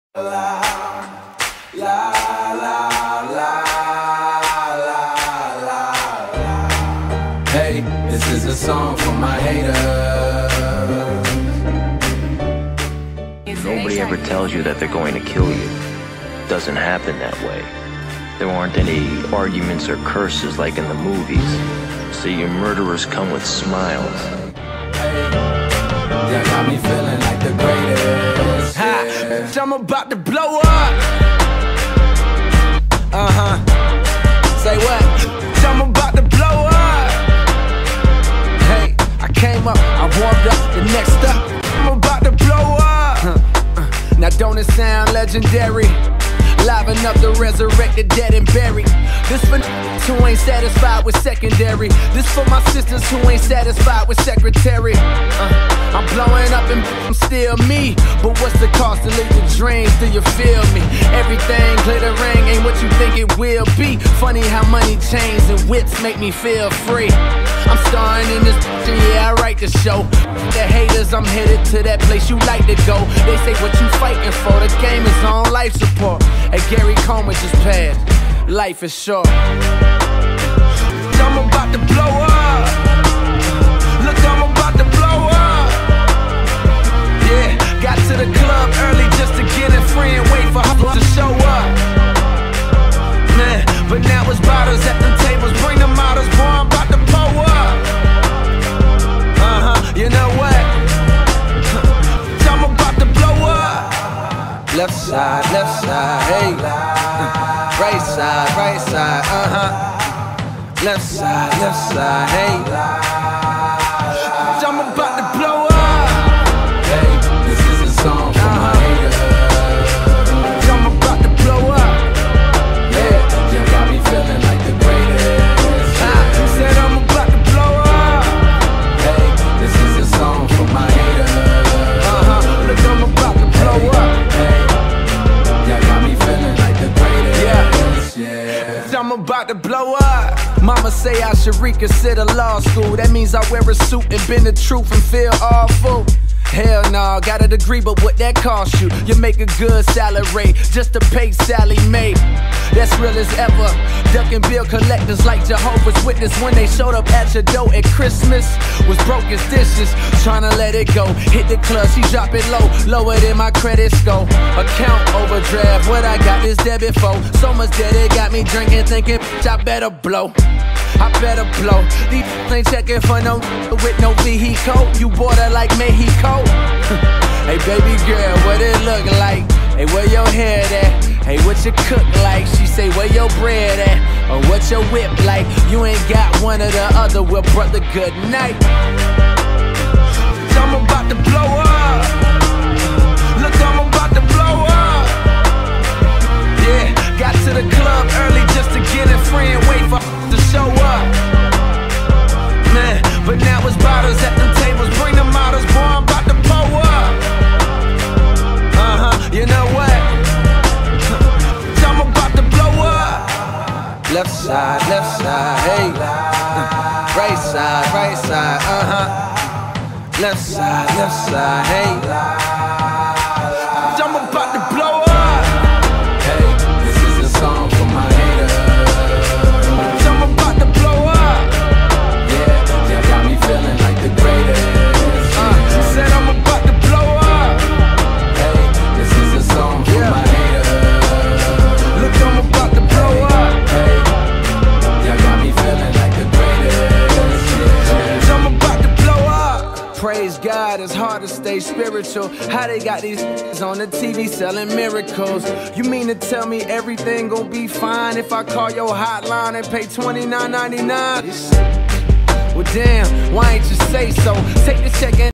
La, la, la, la, la, la. Hey, this is a song for my haters. Nobody ever tells you that they're going to kill you. It doesn't happen that way. There aren't any arguments or curses like in the movies. So your murderers come with smiles. Hey, that got me feeling like the greatest. Ha! I'm about to blow up. Say what? I'm about to blow up. Hey, I came up, I warmed up. The next up, I'm about to blow up. Now don't it sound legendary? Liven up the resurrected, dead and buried. This for who ain't satisfied with secondary. This for my sisters who ain't satisfied with secretary. I'm blowing up and I'm still me. But what's the cost to live the dreams? Do you feel me? Everything glittering ain't what you think it will be. Funny how money, chains, and whips make me feel free. I'm starring in this yeah, I write the show. The haters, I'm headed to that place you like to go. They say what you fighting for, the game is on life support. Hey, Gary Coleman just passed, life is short. I'm about to blow up. Look, I'm about to blow up. Yeah, got to the club early just to get in free and wait for hustle to show up. Man, but now it's bottles at them tables, bring them models, boy, I'm about to pull up. You know what? I'm about to blow up. Left side, hey. Right side, Left side, hey. I'm about to blow up. Hey, this is a song for my haters. I'm about to blow up. Yeah, you got me feeling like the greatest. Said I'm about to blow up. Hey, this is a song for my haters. Look, I'm about to blow up. Hey, you got me feeling like the greatest. Yeah. I'm about to blow up. Mama say I should reconsider law school. That means I wear a suit and bend the truth and feel awful. Hell nah, got a degree, but what that cost you? You make a good salary just to pay Sally Mae. That's real as ever. Ducking bill collectors like Jehovah's Witness when they showed up at your door at Christmas. Was broke as dishes, tryna let it go. Hit the club, she drop it low, lower than my credit score. Account overdraft, what I got this debit for. So much debt it got me drinking, thinking, bitch, I better blow. I better blow. These ain't checking for no with no vehicle. You border like Mexico. Hey baby girl, what it look like? Hey, where your hair at? Hey, what you cook like? She say, where your bread at? Or what your whip like? You ain't got one or the other. Well, brother, good night. I'm about to blow up. Look, I'm about to blow up. Yeah, got to the club early just to get in free and wait for to show up. Man, but now it's bottles at them tables, bring them models, boy, I'm about to pull up. You know what? I'm about to blow up. Left side, hey. Right side, Left side, hey. I'm about to blow up. Hey, this is a song for my haters. I'm about to blow up. Yeah, you got me feeling like the greatest. Said I'm about to blow up. Hey, this is a song for my haters. Look, I'm about to blow up. Hey, you got me feeling like the greatest. Yeah. I'm about to blow up. Praise God, it's hard to stay spiritual. How they got these on the TV selling miracles? You mean to tell me everything gon' be fine if I call your hotline and pay $29.99? Well damn, why ain't you say so? Take the check and